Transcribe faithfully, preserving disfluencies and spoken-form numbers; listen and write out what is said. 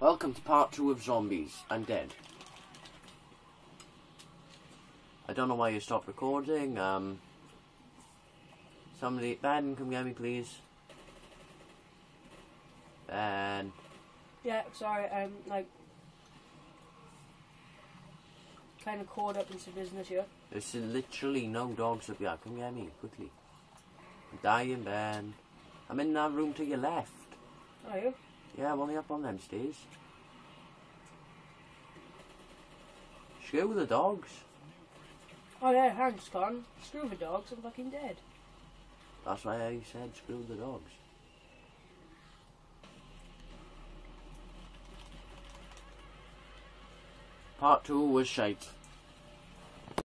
Welcome to part two of zombies. I'm dead. I don't know why you stopped recording. Um, somebody, Ben, come get me, please. Ben. Yeah, sorry. I'm like kind of caught up in some business here. There's literally no dogs up here. Come get me quickly. I'm dying, Ben. I'm in that room to your left. Are you? Yeah, I'm only up on them stairs. Screw the dogs. Oh yeah, thanks, Con. Screw the dogs, I'm fucking dead. That's why I said screw the dogs. Part two was shite.